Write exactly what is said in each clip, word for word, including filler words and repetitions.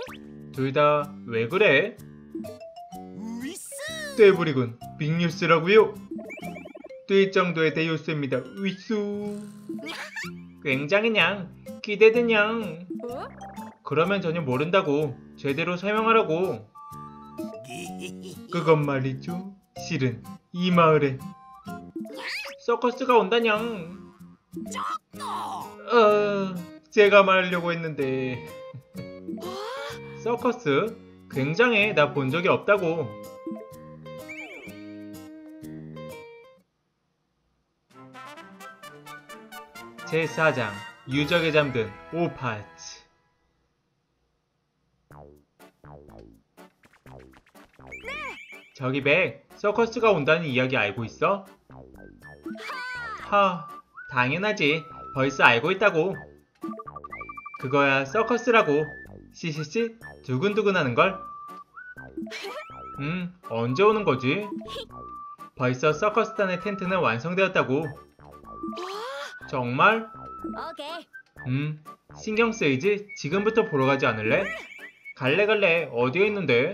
둘 다 왜 그래? 떼부리군. 빅뉴스라고요? 뛸 정도의 대요스입니다. 위수. 굉장히냥 기대되냥. 그러면 전혀 모른다고. 제대로 설명하라고. 그건 말이죠. 실은 이 마을에 서커스가 온다냥. 어, 제가 말하려고 했는데. 서커스? 굉장해. 나 본 적이 없다고. 제사 장 유적에 잠든 오파츠. 저기 백, 서커스가 온다는 이야기 알고 있어? 하, 당연하지. 벌써 알고 있다고. 그거야 서커스라고. 씨씨씨, 두근두근 하는걸? 음, 언제 오는 거지? 벌써 서커스단의 텐트는 완성되었다고. 정말? 음, 신경 쓰이지? 지금부터 보러 가지 않을래? 갈래 갈래. 어디에 있는데?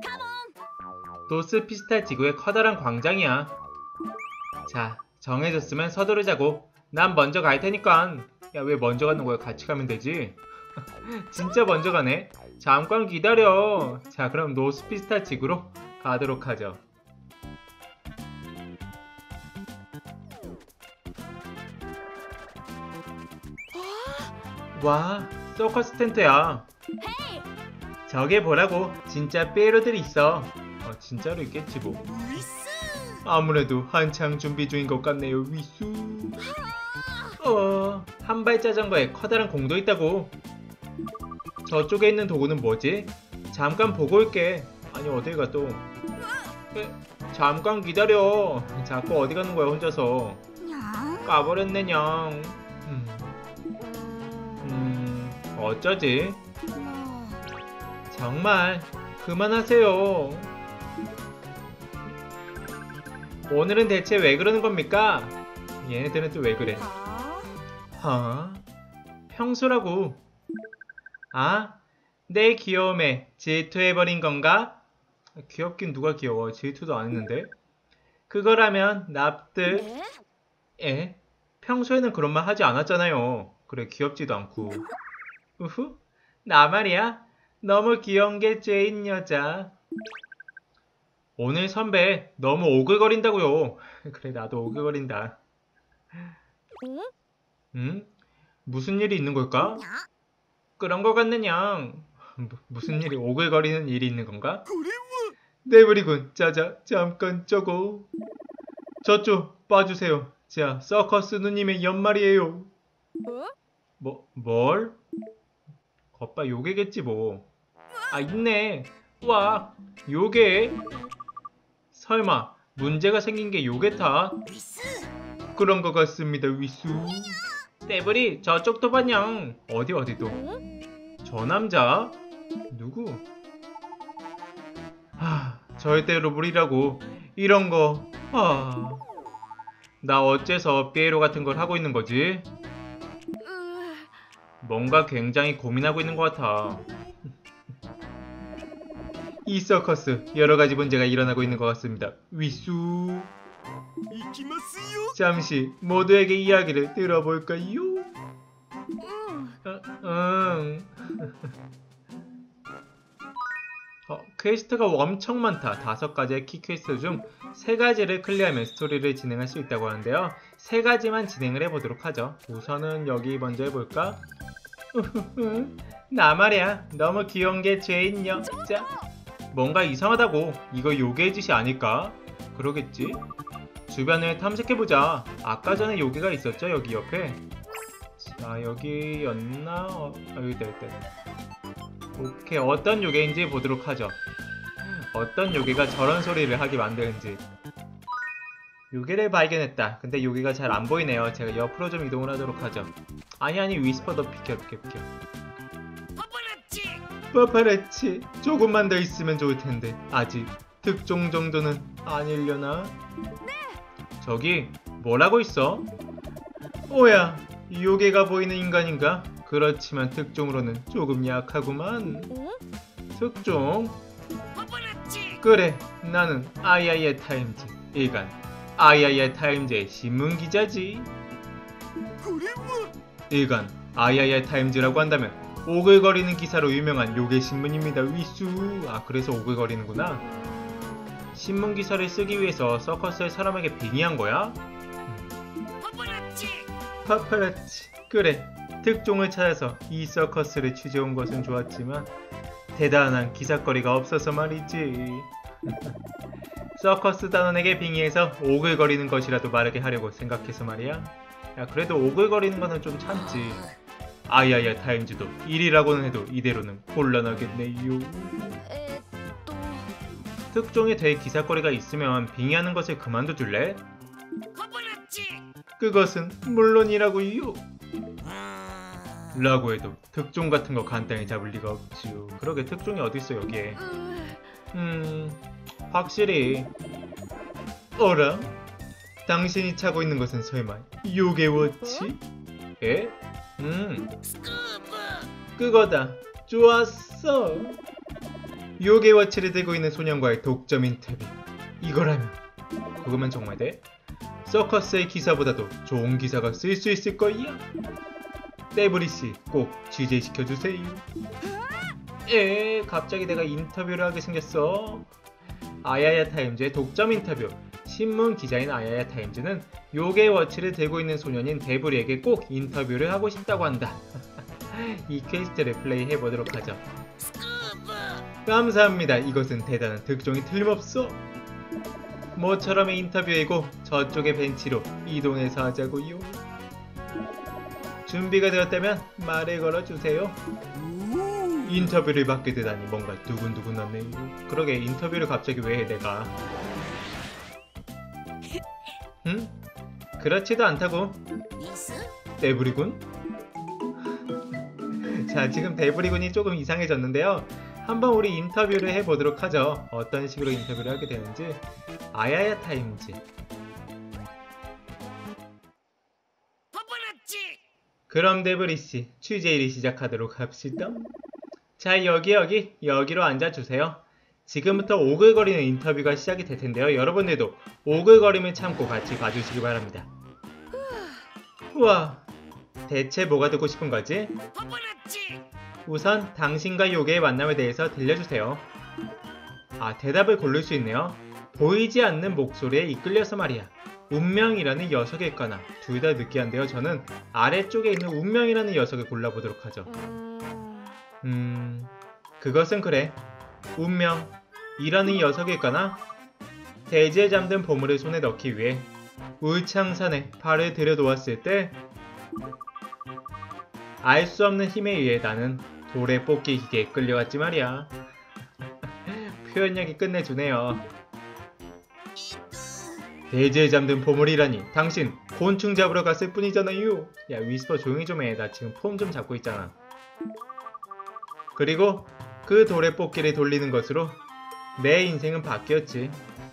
도스 피스탈 지구의 커다란 광장이야. 자, 정해졌으면 서두르자고. 난 먼저 갈 테니까. 야, 왜 먼저 가는 거야? 같이 가면 되지. 진짜 먼저 가네. 잠깐 기다려. 자, 그럼 노스 피스탈 지구로 가도록 하죠. 와, 서커스 텐트야. 저게 보라고. 진짜 삐에로들이 있어. 어, 진짜로 있겠지 뭐. 아무래도 한창 준비 중인 것 같네요. 위수. 어, 한발 자전거에 커다란 공도 있다고. 저쪽에 있는 도구는 뭐지? 잠깐 보고 올게. 아니, 어딜 가 또. 에, 잠깐 기다려. 자꾸 어디 가는 거야 혼자서. 까버렸네냥. 음, 음, 어쩌지? 정말 그만하세요. 오늘은 대체 왜 그러는 겁니까? 얘네들은 또 왜 그래? 하? 평소라고. 아? 내 귀여움에 질투해버린 건가? 귀엽긴 누가 귀여워. 질투도 안 했는데. 그거라면 납득. 에? 평소에는 그런 말 하지 않았잖아요. 그래, 귀엽지도 않고. 우후? 나 말이야? 너무 귀여운 게 죄인 여자. 오늘 선배 너무 오글거린다고요. 그래, 나도 오글거린다. 응? 무슨 일이 있는 걸까? 그런 거 같느냐. 무슨 일이, 오글거리는 일이 있는 건가? 네브리군. 자자, 잠깐 저거. 저쪽 봐주세요. 자, 서커스 누님의 연말이에요. 뭐, 뭘? 겉봐 요괴겠지 뭐. 아, 있네. 와, 요괴. 설마 문제가 생긴 게 요괴 탓? 그런 것 같습니다. 위수. 떼브리, 저쪽도 봐냥. 어디 어디도. 저 남자? 누구? 하, 절대로 무리라고. 이런 거. 하. 나 어째서 삐에로 같은 걸 하고 있는 거지? 뭔가 굉장히 고민하고 있는 것 같아. 이 서커스 여러 가지 문제가 일어나고 있는 것 같습니다. 위수. 잠시 모두에게 이야기를 들어볼까요? 어, 응. 어, 퀘스트가 엄청 많다. 다섯 가지의 키 퀘스트 중 세 가지를 클리어하면 스토리를 진행할 수 있다고 하는데요. 세 가지만 진행을 해보도록 하죠. 우선은 여기 먼저 해볼까? 나 말이야. 너무 귀여운 게 죄인 여자. 뭔가 이상하다고. 이거 요괴의 짓이 아닐까? 그러겠지? 주변을 탐색해보자. 아까 전에 요괴가 있었죠? 여기 옆에. 자, 여기였나? 어, 여기다, 여기다. 오케이, 어떤 요괴인지 보도록 하죠. 어떤 요괴가 저런 소리를 하게 만드는지. 요괴를 발견했다. 근데 요괴가 잘 안 보이네요. 제가 옆으로 좀 이동을 하도록 하죠. 아니 아니, 위스퍼 더 비켜 비켜 비켜. 파파라치, 조금만 더 있으면 좋을 텐데. 아직 특종 정도는 아니려나? 저기 뭐라고 있어? 오야, 요괴가 보이는 인간인가? 그렇지만 특종으로는 조금 약하구만. 특종? 그래, 나는 아이아이아이 타임즈 일간 아이아이아이 타임즈의 신문기자지. 일간 아이아이아이 타임즈라고 한다면 오글거리는 기사로 유명한 요괴 신문입니다. 위수. 아, 그래서 오글거리는구나. 신문 기사를 쓰기 위해서 서커스의 사람에게 빙의한 거야? 파파라치. 그래, 특종을 찾아서 이 서커스를 취재온 것은 좋았지만 대단한 기사거리가 없어서 말이지. 서커스 단원에게 빙의해서 오글거리는 것이라도 마르게 하려고 생각해서 말이야. 야, 그래도 오글거리는 거는 좀 참지. 아이아이아이 타임즈도 일이라고는 해도 이대로는 곤란하겠네요. 특종에 대해 기사거리가 있으면 빙의하는 것을 그만둬줄래? 그것은 물론이라고요. 라고 해도 특종 같은 거 간단히 잡을 리가 없지요. 그러게, 특종이 어딨어 여기에. 음... 확실히. 어라? 당신이 차고 있는 것은 설마 요괴워치? 에? 음... 그거다. 좋았어. 요괴워치를 들고 있는 소년과의 독점 인터뷰. 이거라면 그거면 정말 돼? 서커스의 기사보다도 좋은 기사가 쓸 수 있을 거야. 떼브리씨 꼭 취재시켜주세요. 에, 갑자기 내가 인터뷰를 하게 생겼어. 아야야 타임즈의 독점 인터뷰. 신문 기자인 아야야 타임즈는 요괴워치를 들고 있는 소년인 데브리에게 꼭 인터뷰를 하고 싶다고 한다. 이 퀘스트를 플레이해보도록 하죠. 감사합니다. 이것은 대단한 특종이 틀림없어. 모처럼의 인터뷰이고 저쪽의 벤치로 이동해서 하자고요. 준비가 되었다면 말을 걸어주세요. 인터뷰를 받게 되다니 뭔가 두근두근하네요. 그러게, 인터뷰를 갑자기 왜 해 내가. 응? 그렇지도 않다고. 데브리군? 자, 지금 데브리군이 조금 이상해졌는데요. 한번 우리 인터뷰를 해보도록 하죠. 어떤 식으로 인터뷰를 하게 되는지. 아야야 타임즈. 그럼 데브리씨, 취재일이 시작하도록 합시다. 자, 여기 여기 여기로 앉아주세요. 지금부터 오글거리는 인터뷰가 시작이 될 텐데요. 여러분들도 오글거림을 참고 같이 봐주시기 바랍니다. 우와, 대체 뭐가 듣고 싶은 거지? 우선 당신과 요괴의 만남에 대해서 들려주세요. 아, 대답을 고를 수 있네요. 보이지 않는 목소리에 이끌려서 말이야. 운명이라는 녀석일까나. 둘 다 느끼한데요. 저는 아래쪽에 있는 운명이라는 녀석을 골라보도록 하죠. 음... 그것은 그래. 운명이라는 녀석일까나? 대지에 잠든 보물을 손에 넣기 위해 울창산에 발을 들여놓았을 때 알 수 없는 힘에 의해 나는 돌에 뽑기 기계에 끌려갔지 말이야. 표현력이 끝내주네요. 대지에 잠든 보물이라니 당신 곤충 잡으러 갔을 뿐이잖아요. 야, 위스퍼 조용히 좀 해. 나 지금 폼 좀 잡고 있잖아. 그리고 그 돌에 뽑기를 돌리는 것으로 내 인생은 바뀌었지.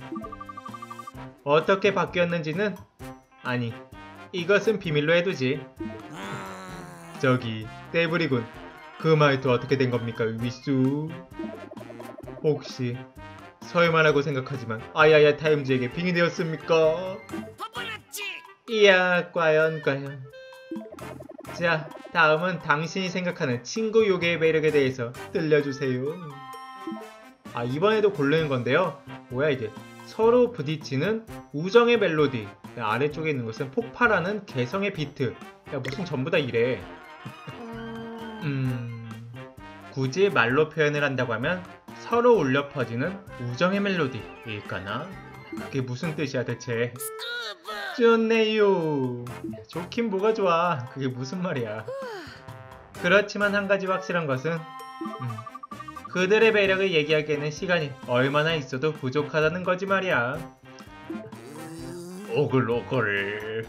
어떻게 바뀌었는지는, 아니, 이것은 비밀로 해두지. 저기 떼브리군, 그 말도 어떻게 된 겁니까 위수? 혹시 설마라고 생각하지만 아야야 타임즈에게 빙의되었습니까? 이야, 과연 과연. 자, 다음은 당신이 생각하는 친구 요괴의 매력에 대해서 들려주세요. 아, 이번에도 고르는 건데요. 뭐야 이게? 서로 부딪히는 우정의 멜로디. 아래쪽에 있는 것은 폭발하는 개성의 비트. 야, 무슨 전부 다 이래. 음... 굳이 말로 표현을 한다고 하면 서로 울려 퍼지는 우정의 멜로디일까나? 그게 무슨 뜻이야 대체? 좋네요. 좋긴 뭐가 좋아. 그게 무슨 말이야. 그렇지만 한 가지 확실한 것은 음, 그들의 매력을 얘기하기에는 시간이 얼마나 있어도 부족하다는 거지 말이야. 오글오글.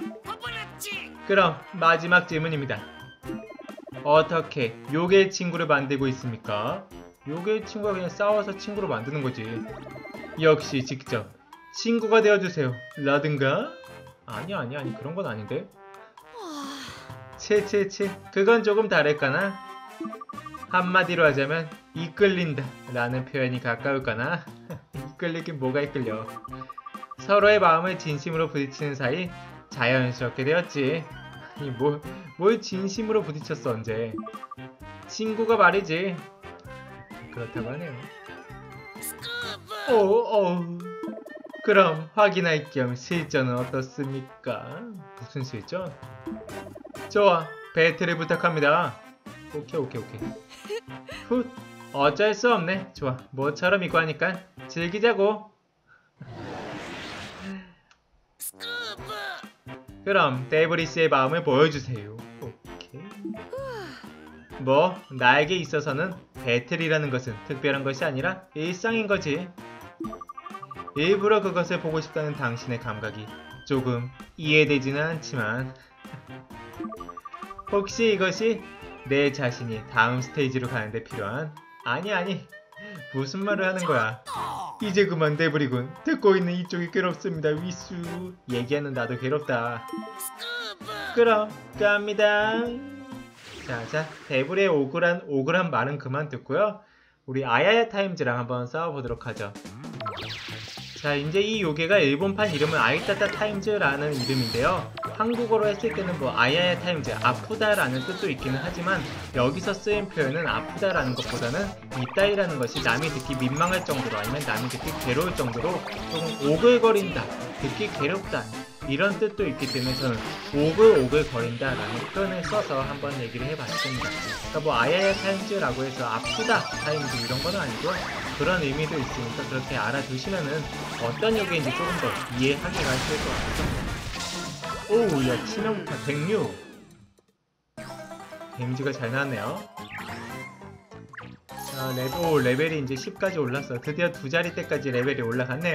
그럼 마지막 질문입니다. 어떻게 요괴 친구를 만들고 있습니까? 요괴 친구가 그냥 싸워서 친구로 만드는 거지. 역시 직접 친구가 되어주세요 라든가? 아니 아니 아니 그런 건 아닌데. 채채채 그건 조금 다를까나? 한마디로 하자면 이끌린다 라는 표현이 가까울까나? 이끌리긴 뭐가 이끌려. 서로의 마음을 진심으로 부딪히는 사이 자연스럽게 되었지. 아니 뭘, 뭘 진심으로 부딪혔어 언제. 친구가 말이지. 그렇다고 하네요. 오, 오. 그럼 확인할 겸 실전은 어떻습니까? 무슨 실전? 좋아, 배틀을 부탁합니다. 오케이 오케이 오케이. 훗, 어쩔 수 없네. 좋아, 뭐처럼 이거 하니까 즐기자고. 그럼 데브리스의 마음을 보여주세요. 오케이. 뭐 나에게 있어서는 배틀이라는 것은 특별한 것이 아니라 일상인 거지. 일부러 그것을 보고 싶다는 당신의 감각이 조금 이해되지는 않지만 혹시 이것이 내 자신이 다음 스테이지로 가는데 필요한 아니 아니 무슨 말을 하는 거야. 이제 그만 데브리군. 듣고 있는 이쪽이 괴롭습니다. 위수. 얘기하는 나도 괴롭다. 그럼 갑니다. 자자 데브리의 오글한 오글한 말은 그만 듣고요. 우리 아야야 타임즈랑 한번 싸워보도록 하죠. 자 이제 이 요괴가 일본판 이름은 아이따따 타임즈라는 이름인데요. 한국어로 했을 때는 뭐 아야야 타임즈 아프다라는 뜻도 있기는 하지만 여기서 쓰인 표현은 아프다라는 것보다는 이따이라는 것이 남이 듣기 민망할 정도로 아니면 남이 듣기 괴로울 정도로 조금 오글거린다, 듣기 괴롭다 이런 뜻도 있기 때문에 저는 오글오글 거린다 라는 표현을 써서 한번 얘기를 해봤습니다. 그러니까 뭐 아야야 타임즈라고 해서 아프다 타임즈 이런 거는 아니고요. 그런 의미도 있으니까 그렇게 알아두시면은 어떤 요괴인지 조금 더 이해하기가 쉬울 것 같습니다. 오우 야 치명타 백육. 데미지가 잘 나왔네요. 자, 레, 오, 레벨이 이제 십까지 올랐어. 드디어 두 자리대까지 레벨이 올라갔네요.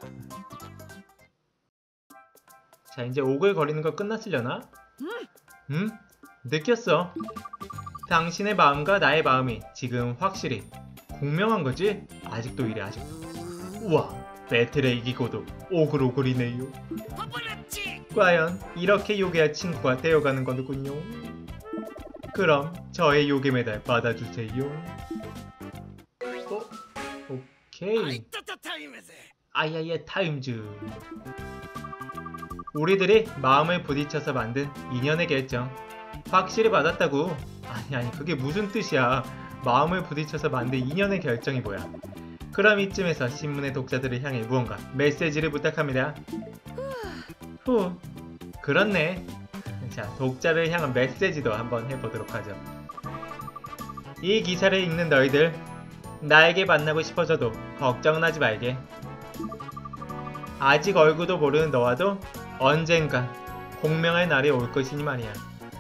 자 이제 오글거리는 거 끝났으려나? 음? 느꼈어. 당신의 마음과 나의 마음이 지금 확실히 공명한 거지? 아직도 이래 아직도. 우와 배틀에 이기고도 오글오글이네요. 과연 이렇게 요괴와 친구가 되어가는 거군요. 그럼 저의 요괴 메달 받아주세요. 어? 오케이. 아야야 타임즈. 우리들이 마음을 부딪혀서 만든 인연의 결정 확실히 받았다고. 아니 아니 그게 무슨 뜻이야. 마음을 부딪혀서 만든 인연의 결정이 뭐야. 그럼 이쯤에서 신문의 독자들을 향해 무언가 메시지를 부탁합니다. 후 그렇네. 자 독자를 향한 메시지도 한번 해보도록 하죠. 이 기사를 읽는 너희들 나에게 만나고 싶어져도 걱정은 하지 말게. 아직 얼굴도 모르는 너와도 언젠가 공명할 날이 올 것이니 말이야.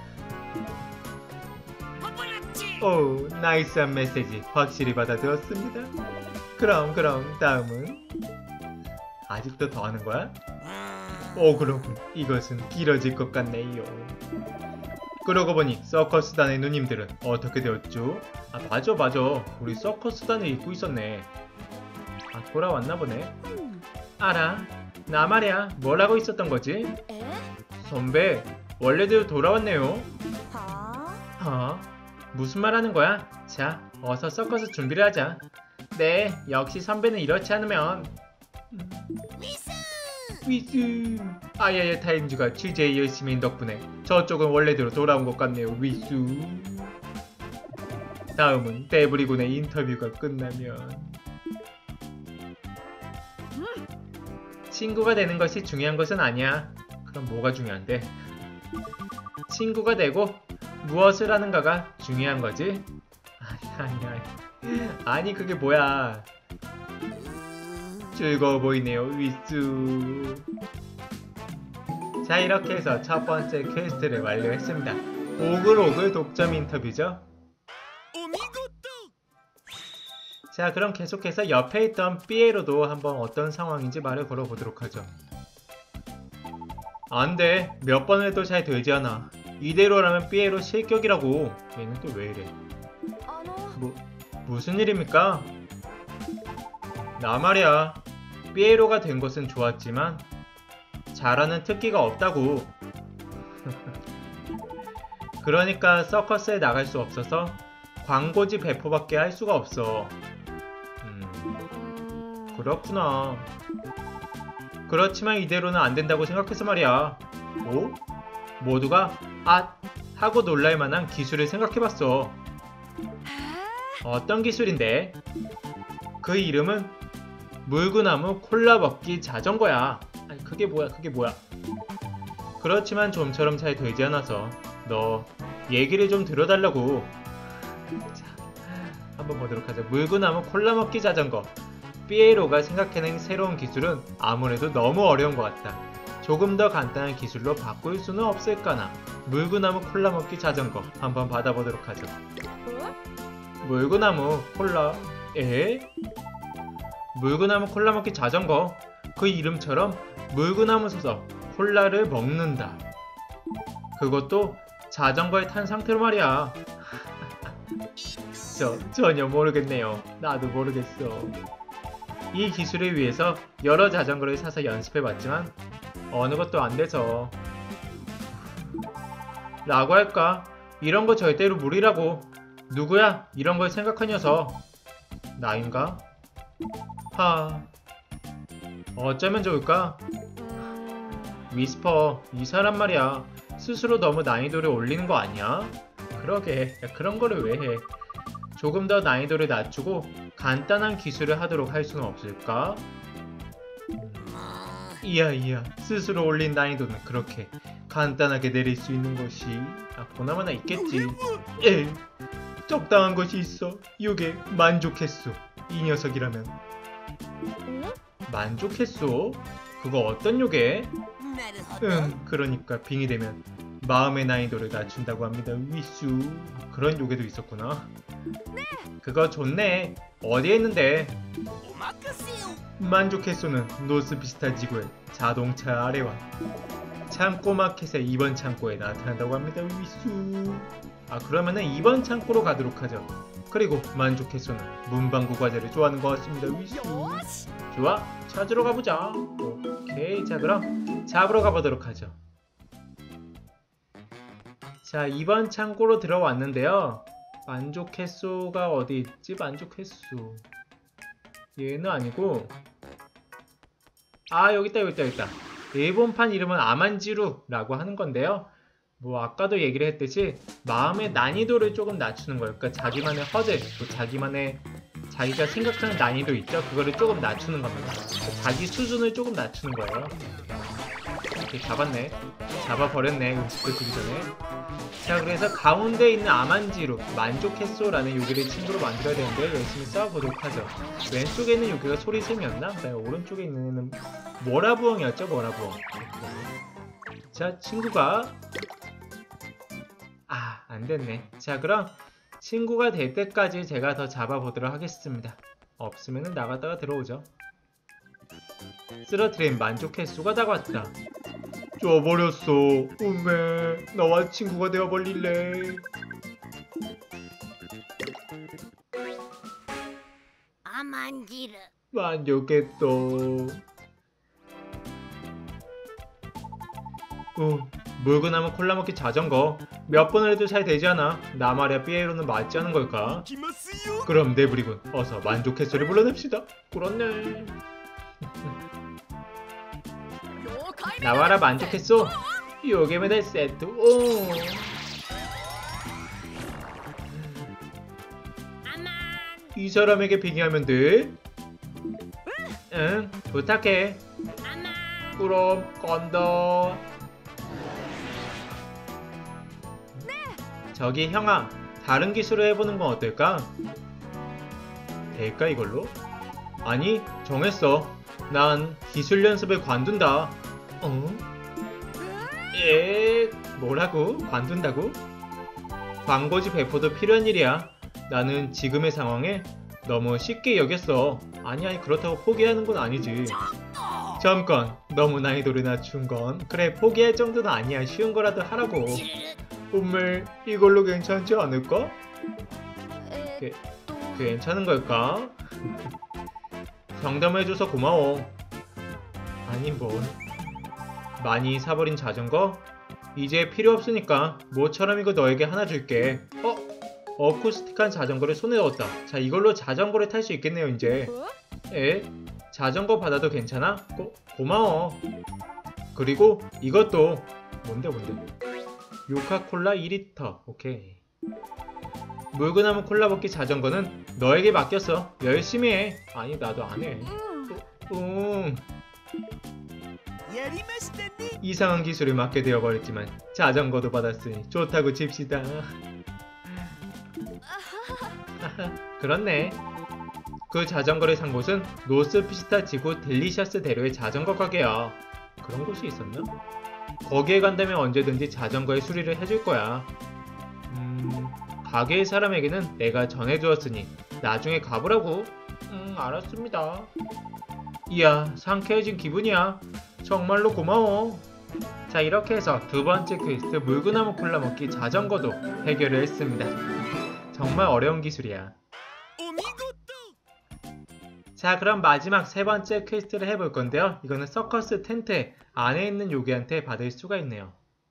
오 나이스한 메시지 확실히 받아들었습니다. 그럼 그럼 다음은 아직도 더 하는 거야? 오 그렇군. 이것은 길어질 것 같네요. 그러고 보니 서커스단의 누님들은 어떻게 되었죠? 아 맞아 맞아 우리 서커스단을 입고 있었네. 아 돌아왔나 보네. 알아 나 말이야 뭘 하고 있었던 거지? 선배 원래대로 돌아왔네요. 어? 무슨 말 하는 거야? 자 어서 서커스 준비를 하자. 네 역시 선배는 이렇지 않으면 위수 아야야 타임즈가 취재에 열심히 인 덕분에 저쪽은 원래대로 돌아온 것 같네요. 위수. 다음은 데브리군의 인터뷰가 끝나면 친구가 되는 것이 중요한 것은 아니야. 그럼 뭐가 중요한데? 친구가 되고 무엇을 하는가가 중요한 거지? 아니 아니 아니 아니 그게 뭐야. 즐거워 보이네요 위수. 자 이렇게 해서 첫 번째 퀘스트를 완료했습니다. 오글오글 독점 인터뷰죠. 자 그럼 계속해서 옆에 있던 삐에로도 한번 어떤 상황인지 말을 걸어보도록 하죠. 안돼 몇 번 해도 잘 되지 않아. 이대로라면 삐에로 실격이라고. 얘는 또 왜 이래. 뭐 무슨 일입니까? 나 말이야 삐에로가 된 것은 좋았지만 잘하는 특기가 없다고. 그러니까 서커스에 나갈 수 없어서 광고지 배포밖에 할 수가 없어. 음, 그렇구나. 그렇지만 이대로는 안 된다고 생각해서 말이야. 오? 모두가 아! 하고 놀랄 만한 기술을 생각해봤어. 어떤 기술인데? 그 이름은 물구나무 콜라 먹기 자전거야. 아니 그게 뭐야 그게 뭐야. 그렇지만 좀처럼 잘 되지 않아서 너 얘기를 좀 들어달라고. 자, 한번 보도록 하죠. 물구나무 콜라 먹기 자전거. 피에로가 생각해낸 새로운 기술은 아무래도 너무 어려운 것 같다. 조금 더 간단한 기술로 바꿀 수는 없을까나. 물구나무 콜라 먹기 자전거 한번 받아보도록 하죠. 물구나무 콜라 에? 물구나무 콜라 먹기 자전거. 그 이름처럼 물구나무 서서 콜라를 먹는다. 그것도 자전거에 탄 상태로 말이야. 저 전혀 모르겠네요. 나도 모르겠어. 이 기술을 위해서 여러 자전거를 사서 연습해봤지만 어느 것도 안 돼서 라고 할까? 이런 거 절대로 무리라고. 누구야? 이런 걸 생각한 녀석. 나인가? 하... 어쩌면 좋을까? 위스퍼, 이 사람 말이야. 스스로 너무 난이도를 올리는 거 아니야? 그러게, 야, 그런 거를 왜 해? 조금 더 난이도를 낮추고 간단한 기술을 하도록 할 수는 없을까? 이야 이야, 스스로 올린 난이도는 그렇게 간단하게 내릴 수 있는 것이 아, 보나마나 있겠지. 에, 적당한 것이 있어. 이게 만족했소. 이 녀석이라면. 만족했소? 그거 어떤 요게? 응, 그러니까 빙이 되면 마음의 난이도를 낮춘다고 합니다. 위수. 그런 요괴도 있었구나. 그거 좋네. 어디에 있는데? 만족했소는 노스비스타 지구의 자동차 아래와 창고 마켓의 이 번 창고에 나타난다고 합니다. 위수. 아, 그러면은 이 번 창고로 가도록 하죠. 그리고 만족했소는 문방구 과자를 좋아하는 것 같습니다. 위수. 좋아, 찾으러 가보자. 오케이, 자 그럼 잡으러 가보도록 하죠. 자, 이 번 창고로 들어왔는데요. 만족했소가 어디 있지? 만족했소. 얘는 아니고, 아, 여기 있다, 여기 있다, 여기 있다. 일본판 이름은 아만지루라고 하는 건데요. 뭐 아까도 얘기를 했듯이 마음의 난이도를 조금 낮추는 거예요. 그러니까 자기만의 허들, 또 자기만의 자기가 생각하는 난이도 있죠? 그거를 조금 낮추는 겁니다. 그러니까 자기 수준을 조금 낮추는 거예요. 이렇게 잡았네. 잡아버렸네. 음식을 주기 전에. 자, 그래서 가운데 있는 아만지루, 만족했소라는 요괴를 친구로 만들어야 되는데 열심히 싸워보도록 하죠. 왼쪽에 있는 요괴가 소리샘이었나? 그다음에 오른쪽에 있는 애는 모라부엉이었죠? 모라부엉. 자, 친구가 아, 안됐네. 자, 그럼 친구가 될 때까지 제가 더 잡아보도록 하겠습니다. 없으면 나갔다가 들어오죠. 쓰러트린 만족했소가 다가왔다. 줘버렸어. 음메, 너와 친구가 되어버릴래. 아만지르. 만족했어. 어, 물구나무 콜라 먹기 자전거 몇 번을 해도 잘 되지 않아. 나 말이야 피에로는 맞지 않은 걸까? 그럼 내부리군. 어서 만족했소를 불러냅시다. 그렇네. 나와라 만족했소. 요괴 메달 세트. 오. 이 사람에게 빙의하면 돼. 응, 부탁해. 그럼 건더. 저기 형아, 다른 기술을 해보는 건 어떨까? 될까 이걸로? 아니, 정했어. 난 기술 연습을 관둔다. 어? 에? 뭐라고? 관둔다고? 광고지 배포도 필요한 일이야. 나는 지금의 상황에 너무 쉽게 여겼어. 아니 아니 그렇다고 포기하는 건 아니지. 잠깐, 너무 난이도를 낮춘 건 그래 포기할 정도는 아니야. 쉬운 거라도 하라고. 정말 이걸로 괜찮지 않을까? 게, 괜찮은 걸까? 상담해줘서 고마워. 아니 뭘. 많이 사버린 자전거? 이제 필요 없으니까 모처럼 이거 너에게 하나 줄게. 어? 어쿠스틱한 자전거를 손에 넣었다. 자, 이걸로 자전거를 탈 수 있겠네요, 이제. 에? 자전거 받아도 괜찮아? 고, 고마워. 그리고 이것도 뭔데 뭔데? 요카콜라 이 리터. 오케이. 물구나무 콜라 먹기 자전거는 너에게 맡겼어. 열심히 해. 아니, 나도 안 해. 응. 이상한 기술을 맡게 되어버렸지만 자전거도 받았으니 좋다고 칩시다. 그렇네. 그 자전거를 산 곳은 노스피스타 지구 델리셔스 대로의 자전거 가게야. 그런 곳이 있었나? 거기에 간다면 언제든지 자전거의 수리를 해줄 거야. 음... 가게의 사람에게는 내가 전해주었으니 나중에 가보라고. 음, 알았습니다. 이야, 상쾌해진 기분이야. 정말로 고마워. 자, 이렇게 해서 두 번째 퀘스트 물구나무 콜라 먹기 자전거도 해결을 했습니다. 정말 어려운 기술이야. 자, 그럼 마지막 세 번째 퀘스트를 해볼 건데요. 이거는 서커스 텐트 안에 있는 요괴한테 받을 수가 있네요.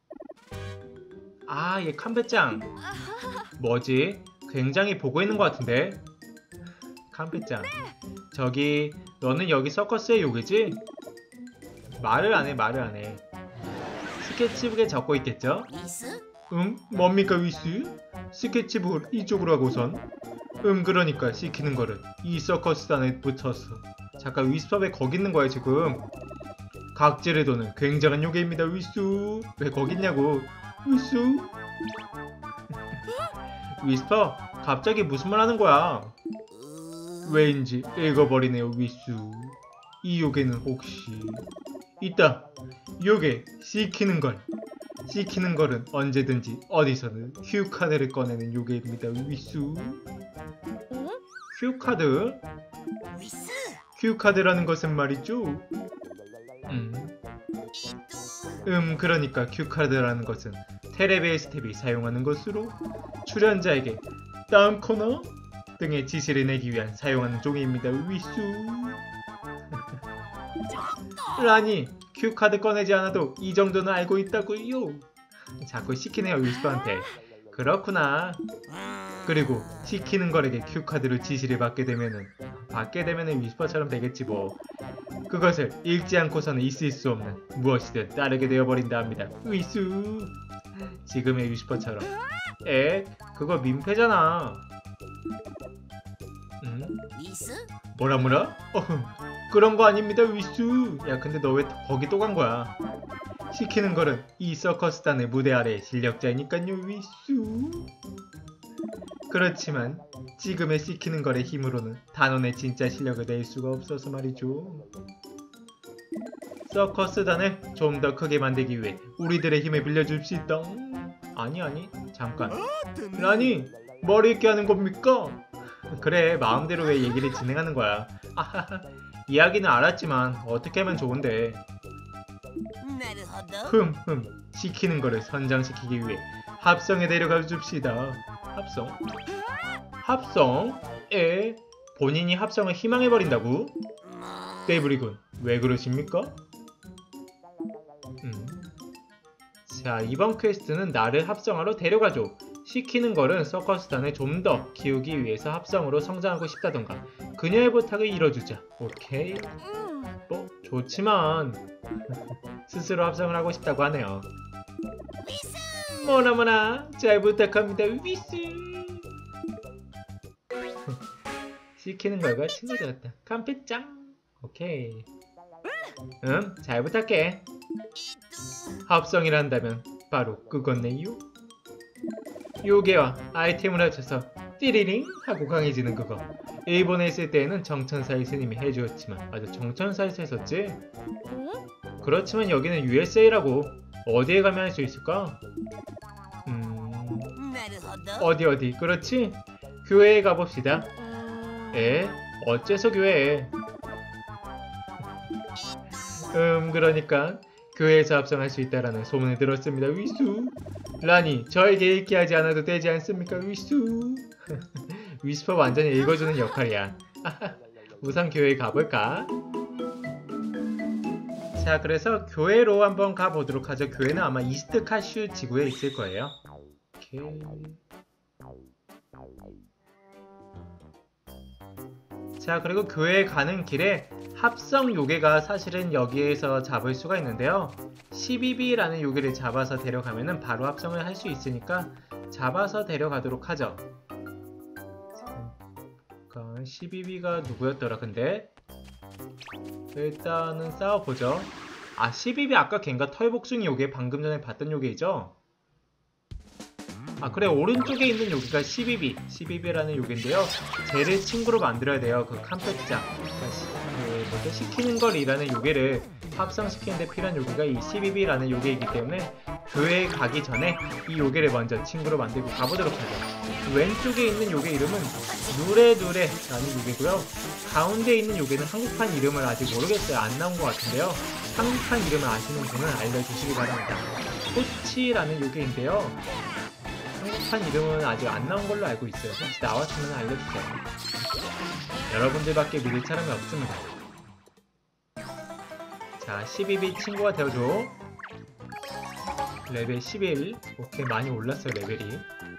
아, 얘 캄베짱. 뭐지? 굉장히 보고 있는 것 같은데? 캄베짱. 저기, 너는 여기 서커스의 요괴지? 말을 안 해, 말을 안 해. 스케치북에 적고 있겠죠? 응? 뭡니까, 위스? 스케치북을 이쪽으로 하고선? 음, 그러니까 시키는 거를 이 서커스단에 붙였어. 잠깐, 위스퍼 왜 거기 있는 거야, 지금? 각질을 도는 굉장한 요괴입니다, 위스. 왜 거기 있냐고. 위스? 위스퍼, 갑자기 무슨 말 하는 거야? 왜인지 읽어버리네요, 위스. 이 요괴는 혹시... 있다. 요괴, 시키는 걸. 시키는 걸은 언제든지 어디서든 큐카드를 꺼내는 요괴입니다, 위스. 큐카드? 큐카드라는 것은 말이죠. 음. 음, 그러니까 큐카드라는 것은 테레비의 스텝이 사용하는 것으로 출연자에게 다음 코너 등의 지시를 내기 위한 사용하는 종이입니다, 위스. 라니, 큐카드 꺼내지 않아도 이 정도는 알고 있다고요. 자꾸 시키네요, 위스퍼한테. 그렇구나. 그리고 시키는 걸에게 큐카드로 지시를 받게 되면은 받게 되면은 위스퍼처럼 되겠지 뭐. 그것을 읽지 않고서는 있을 수 없는 무엇이든 따르게 되어버린다 합니다, 위스. 지금의 위스퍼처럼. 에? 그거 민폐잖아. 응? 뭐라 뭐라? 어흥, 그런 거 아닙니다, 위스. 야, 근데 너 왜 거기 또 간 거야? 시키는 거는 이 서커스단의 무대 아래의 실력자이니깐요, 위스. 그렇지만 지금의 시키는 거의 힘으로는 단원의 진짜 실력을 낼 수가 없어서 말이죠. 서커스단을 좀 더 크게 만들기 위해 우리들의 힘을 빌려줍시다. 아니 아니, 잠깐. 라니, 뭘 읽게 하는 겁니까? 그래, 마음대로 왜 얘기를 진행하는 거야. 아하하, 이야기는 알았지만 어떻게 하면 좋은데. 흠흠, 시키는 거를 선장시키기 위해 합성에 데려가 줍시다. 합성? 합성? 에? 본인이 합성을 희망해버린다고? 떼부리군, 왜 그러십니까? 음. 자, 이번 퀘스트는 나를 합성하러 데려가줘. 시키는 거는 서커스단을 좀 더 키우기 위해서 합성으로 성장하고 싶다던가 그녀의 부탁을 이뤄주자. 오케이? 뭐 좋지만 스스로 합성을 하고 싶다고 하네요. 뭐나 뭐나 잘 부탁합니다, 위스. 시키는 걸과 친구들 같다. 캄페짱. 오케이. 응, 잘 부탁해. 합성이라 한다면 바로 그건네요. 요괴와 아이템을 합쳐서 띠리링 하고 강해지는 그거. 일본에 있을 때에는 정천사의 스님이 해주었지만. 맞아, 정천사에서 했었지? 그렇지만 여기는 유에스에이라고. 어디에 가면 할 수 있을까? 음... 어디 어디, 그렇지? 교회에 가봅시다. 에? 어째서 교회에? 음, 그러니까 교회에서 합성할 수 있다라는 소문을 들었습니다, 위스. 라니, 저에게 읽게 하지 않아도 되지 않습니까, 위스. 위스퍼 완전히 읽어주는 역할이야. 우선 교회에 가볼까? 자, 그래서 교회로 한번 가보도록 하죠. 교회는 아마 이스트 카슈 지구에 있을 거예요. 오케이. 자, 그리고 교회에 가는 길에 합성 요괴가 사실은 여기에서 잡을 수가 있는데요. 십이 비라는 요괴를 잡아서 데려가면은 바로 합성을 할 수 있으니까 잡아서 데려가도록 하죠. 잠깐, 십이 비가 누구였더라 근데? 일단은 싸워보죠. 아, 십이 비 아까 걘가 털복숭이 요괴, 방금 전에 봤던 요괴이죠? 아, 그래, 오른쪽에 있는 요괴가 십이 비, 십이 비라는 요괴인데요. 쟤를 친구로 만들어야 돼요. 그 캄페트장, 그 뭐죠? 시키는 걸이라는 요괴를 합성시키는데 필요한 요괴가 이 십이 비라는 요괴이기 때문에 교회에 가기 전에 이 요괴를 먼저 친구로 만들고 가보도록 하죠. 왼쪽에 있는 요괴 이름은 누레누레라는 요괴고요. 가운데 있는 요괴는 한국판 이름을 아직 모르겠어요. 안 나온 것 같은데요. 한국판 이름을 아시는 분은 알려주시기 바랍니다. 호치라는 요괴인데요. 한국판 이름은 아직 안 나온 걸로 알고 있어요. 혹시 나왔으면 알려주세요. 여러분들밖에 믿을 사람이 없습니다. 자, 십이 비 친구가 되어줘. 레벨 십일. 오케이, 많이 올랐어요 레벨이.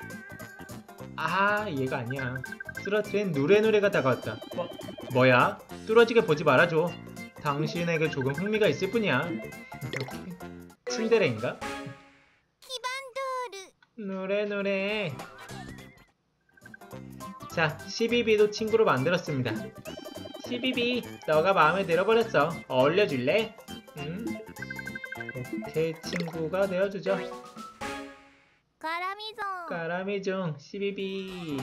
아, 얘가 아니야. 쓰러트린 누레누레가 다가왔다. 뭐, 뭐야? 뚫어지게 보지 말아줘. 당신에게 조금 흥미가 있을 뿐이야. 츤데레인가? 누레누레. 자, 십이 비도 친구로 만들었습니다. 십이 비, 너가 마음에 들어버렸어. 어울려줄래? 응? 오케이, 친구가 되어주죠. 까라미종. 까라미종, 십이 비.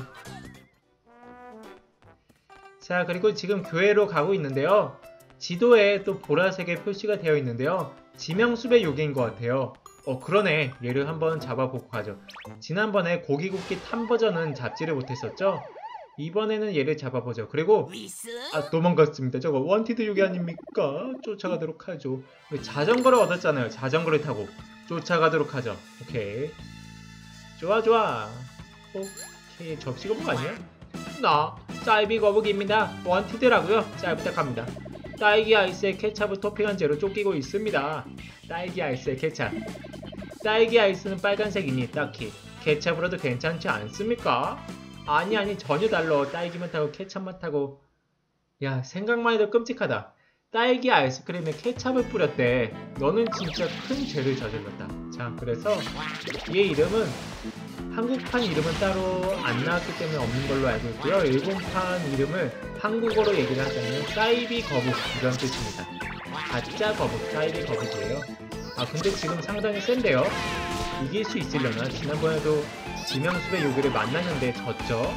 자, 그리고 지금 교회로 가고 있는데요. 지도에 또 보라색의 표시가 되어 있는데요. 지명수배 요괴인 것 같아요. 어, 그러네. 얘를 한번 잡아보고 가죠. 지난번에 고기굽기 탐 버전은 잡지를 못했었죠? 이번에는 얘를 잡아보죠. 그리고 아, 도망갔습니다. 저거 원티드 요괴 아닙니까? 쫓아가도록 하죠. 우리 자전거를 얻었잖아요. 자전거를 타고 쫓아가도록 하죠. 오케이, 좋아 좋아. 오케이, 접시 거북 아니야? 나 짤비 거북입니다. 원티드라고요? 잘 부탁합니다. 딸기 아이스에 케찹을 토핑한 채로 쫓기고 있습니다. 딸기 아이스에 케찹. 딸기 아이스는 빨간색이니 딱히 케찹으로도 괜찮지 않습니까? 아니 아니, 전혀 달라. 딸기만 타고 케찹만 타고. 야, 생각만 해도 끔찍하다. 딸기 아이스크림에 케찹을 뿌렸대. 너는 진짜 큰 죄를 저질렀다. 자, 그래서 얘 이름은 한국판 이름은 따로 안 나왔기 때문에 없는 걸로 알고 있고요. 일본판 이름을 한국어로 얘기를 하자면 사이비 거북, 이런 뜻입니다. 가짜 거북, 사이비 거북이에요. 아, 근데 지금 상당히 센데요. 이길 수 있으려나? 지난번에도 지명수배 요괴를 만났는데 졌죠.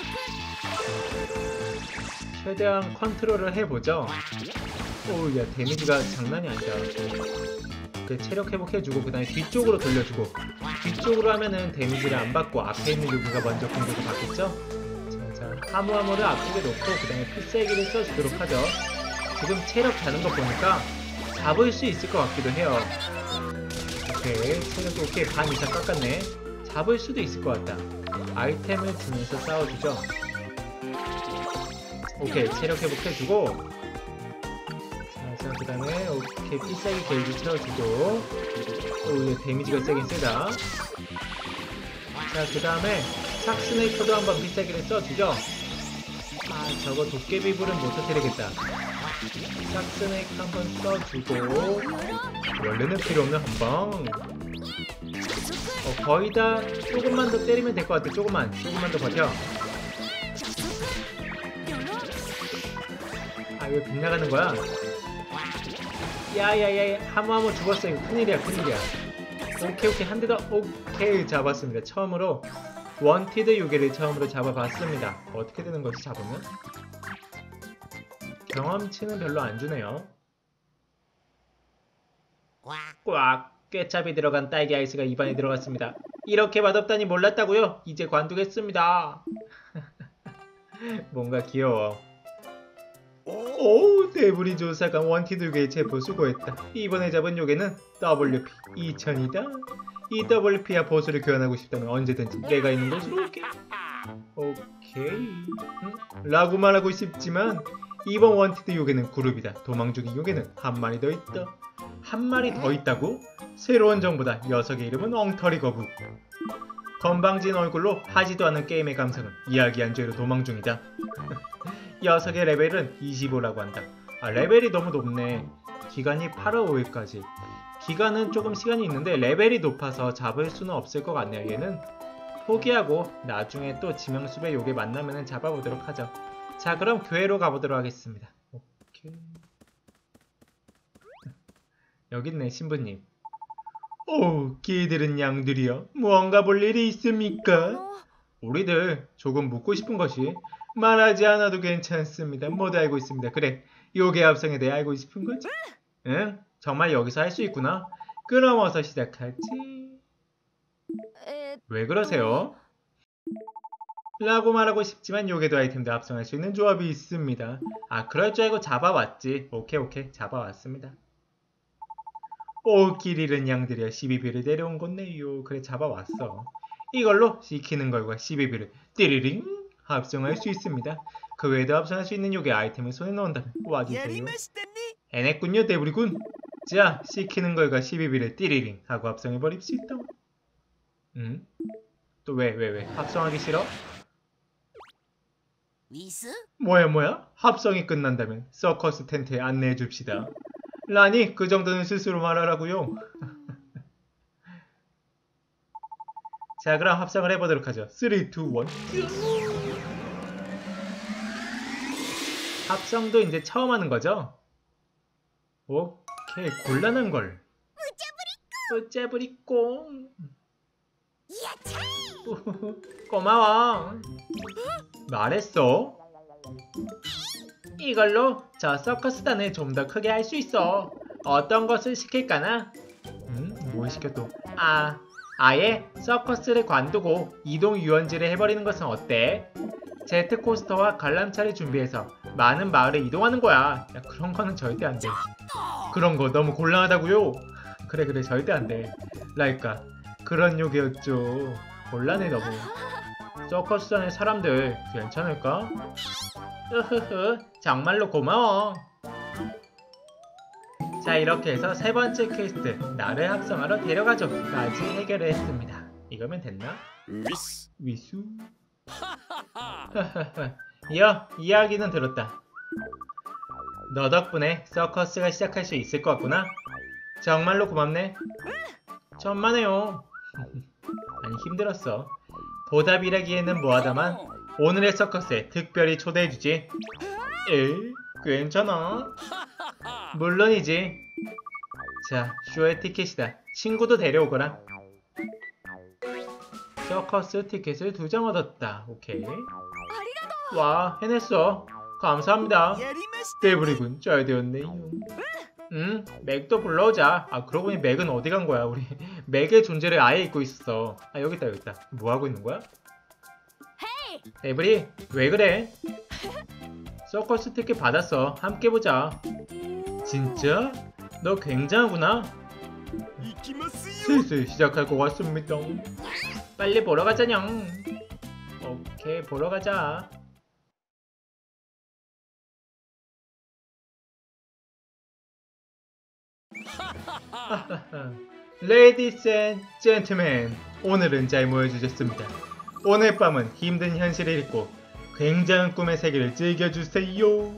최대한 컨트롤을 해보죠. 오우, 야, 데미지가 장난이 아니다. 그 체력 회복해주고 그 다음에 뒤쪽으로 돌려주고, 뒤쪽으로 하면은 데미지를 안 받고 앞에 있는 요괴가 먼저 공격을 받겠죠. 자, 자, 하무하무를 앞쪽에 놓고 그 다음에 필살기를 써주도록 하죠. 지금 체력 자는 거 보니까 잡을 수 있을 것 같기도 해요. 오케이, 체력이 오케이, 반 이상 깎았네. 잡을 수도 있을 것 같다. 아이템을 주면서 싸워주죠. 오케이, 체력 회복해주고, 자, 그 다음에 오케이, 필살기 게이지 채워주고. 오, 얘 데미지가 세긴 세다. 자, 그 다음에 삭스네이커도 한번 필살기를 써주죠. 아, 저거 도깨비불은 못 터뜨리겠다. 삭스네이커 한번 써주고, 원래는 필요 없는 한방. 어, 거의 다 조금만 더 때리면 될 것 같아. 조금만, 조금만 더 버텨. 아, 왜 빗나가는 거야? 야야야, 하무하무 죽었어. 이거 큰일이야, 큰일이야. 오케이 오케이, 한 대 더. 오케이, 잡았습니다. 처음으로 원티드 요괴를 처음으로 잡아봤습니다. 어떻게 되는 거지, 잡으면? 경험치는 별로 안 주네요. 꽉 꿰찹이 들어간 딸기 아이스가 입안에 들어갔습니다. 이렇게 맛없다니 몰랐다고요? 이제 관두겠습니다. 뭔가 귀여워. 오, 대부리 조사관 원티드 요괴의 체포 수고했다. 이번에 잡은 요괴는 더블유피 이천이다. 이 더블유피와 보수를 교환하고 싶다면 언제든지 내가 있는 곳으로 올게. 오케이. 응? 라고 말하고 싶지만 이번 원티드 요괴는 그룹이다. 도망 중인 요괴는 한 마리 더 있다. 한 마리 더 있다고? 새로운 정보다. 녀석의 이름은 엉터리 거북. 건방진 얼굴로 하지도 않은 게임의 감상은 이야기한 죄로 도망 중이다. 녀석의 레벨은 이십오라고 한다. 아, 레벨이 너무 높네. 기간이 팔월 오일까지. 기간은 조금 시간이 있는데 레벨이 높아서 잡을 수는 없을 것 같네요. 얘는 포기하고 나중에 또 지명수배 요괴 만나면 잡아보도록 하죠. 자, 그럼 교회로 가보도록 하겠습니다. 오케이. 여기 있네, 신부님. 오, 개들은 양들이여. 무언가 볼 일이 있습니까? 우리들 조금 묻고 싶은 것이 말하지 않아도 괜찮습니다. 모두 알고 있습니다. 그래, 요괴 합성에 대해 알고 싶은 거지? 응? 정말 여기서 할 수 있구나. 그럼 어서 시작하지. 왜 그러세요? 라고 말하고 싶지만 요괴도 아이템도 합성할 수 있는 조합이 있습니다. 아, 그럴 줄 알고 잡아왔지. 오케이 오케이, 잡아왔습니다. 오, 길 잃은 양들이여. 십이비를 내려온 건네요. 그래, 잡아왔어. 이걸로 시키는 걸과 십이비를 띠리링 합성할 수 있습니다. 그 외에도 합성할 수 있는 요괴 아이템을 손에 넣은다면 와주세요. 해냈군요, 대부리군. 자, 시키는 걸과 십이비를 띠리링 하고 합성해버립시다. 응? 또 왜, 왜, 왜? 합성하기 싫어? 위스? 뭐야, 뭐야? 합성이 끝난다면 서커스 텐트에 안내해줍시다. 라니, 그 정도는 스스로 말하라고요. 자, 그럼 합성을 해보도록 하죠. 삼, 이, 일. 합성도 이제 처음 하는 거죠? 오케이, 곤란한 걸. 우짜부리꼬. 고마워. 말했어. 이걸로 저 서커스단을 좀 더 크게 할 수 있어. 어떤 것을 시킬까나? 음? 뭘 시켜 또? 아, 아예 서커스를 관두고 이동 유원지를 해버리는 것은 어때? 제트코스터와 관람차를 준비해서 많은 마을에 이동하는 거야. 야, 그런 거는 절대 안 돼. 그런 거 너무 곤란하다고요? 그래 그래, 절대 안 돼. 라이까, 그런 요기였죠. 곤란해 너무. 서커스단의 사람들 괜찮을까? 으흐흐, 정말로 고마워. 자, 이렇게 해서 세 번째 퀘스트, 나를 합성하러 데려가죠 까지 해결을 했습니다. 이거면 됐나? 위스. 위수? 이어, 이야기는 들었다. 너 덕분에 서커스가 시작할 수 있을 것 같구나. 정말로 고맙네. 천만에요. 아니, 힘들었어. 보답이라기에는 뭐하다만 오늘의 서커스에 특별히 초대해주지. 에? 괜찮아. 물론이지. 자, 쇼의 티켓이다. 친구도 데려오거라. 서커스 티켓을 두 장 얻었다. 오케이. 와, 해냈어. 감사합니다. 데브리군, 잘 되었네요. 응? 맥도 불러오자. 아, 그러고 보니 맥은 어디 간 거야? 우리 맥의 존재를 아예 잊고 있었어. 아, 여기 있다, 여기 있다. 뭐 하고 있는 거야? 데브리, 왜 그래? 서커스 티켓 받았어. 함께 보자. 진짜? 너 굉장하구나. 슬슬 시작할 것 같습니다. 빨리 보러 가자냥. 오케이, 보러 가자. 레이디스 앤 젠틀맨, 오늘은 잘 모여주셨습니다. 오늘 밤은 힘든 현실을 잊고 굉장한 꿈의 세계를 즐겨주세요.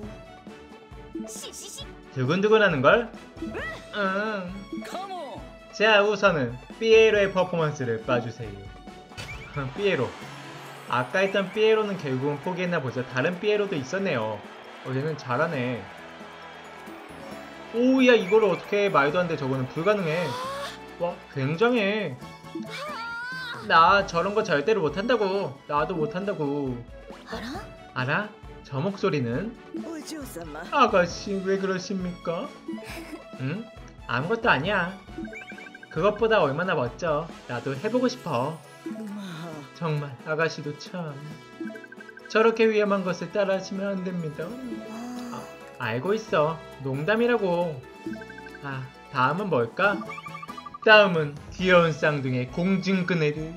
두근두근하는걸? 응. 자, 우선은 삐에로의 퍼포먼스를 봐주세요. 삐에로, 아까 했던 삐에로는 결국은 포기했나 보죠. 다른 삐에로도 있었네요. 어, 얘는 잘하네. 오야, 이걸 어떻게 해. 말도 안 돼. 저거는 불가능해. 와, 굉장해. 나 저런 거 절대로 못한다고. 나도 못한다고. 알아? 알아? 저 목소리는? 아가씨, 왜 그러십니까? 응? 아무것도 아니야. 그것보다 얼마나 멋져. 나도 해보고 싶어. 정말 아가씨도 참. 저렇게 위험한 것을 따라하시면 안 됩니다. 아, 알고 있어. 농담이라고. 아, 다음은 뭘까? 다음은 귀여운 쌍둥이의 공중그네를.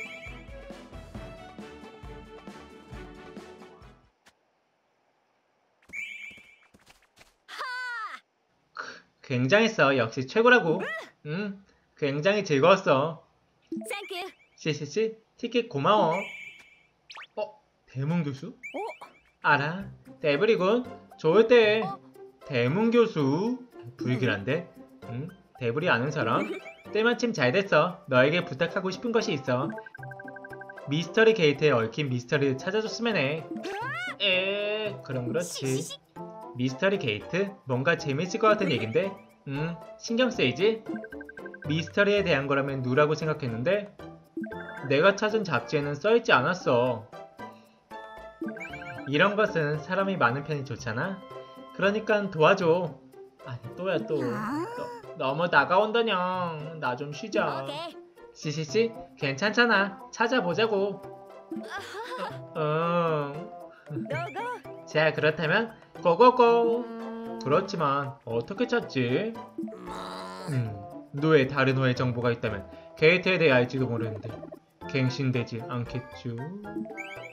굉장했어. 역시 최고라고. 응, 굉장히 즐거웠어. 땡큐. 씨씨씨, 티켓 고마워. 어? 대문 교수? 알아. 데블이군. 좋을 때. 대문 교수? 불길한데? 응? 데블이 아는 사람? 때마침 잘 됐어. 너에게 부탁하고 싶은 것이 있어. 미스터리 게이트에 얽힌 미스터리를 찾아줬으면 해. 에, 그럼 그렇지. 미스터리 게이트? 뭔가 재밌을 것 같은 얘긴데? 음, 신경 쓰이지? 미스터리에 대한 거라면 누라고 생각했는데 내가 찾은 잡지에는 써있지 않았어. 이런 것은 사람이 많은 편이 좋잖아? 그러니까 도와줘. 아니 또야 또. 너, 너무 나가온다냥. 나 좀 쉬자. 씨씨씨 괜찮잖아. 찾아보자고. 응. 자 그렇다면 고고고. 그렇지만 어떻게 찾지? 음, 너의 다른 호의 정보가 있다면 게이트에 대해 알지도 모르는데 갱신되지 않겠죠?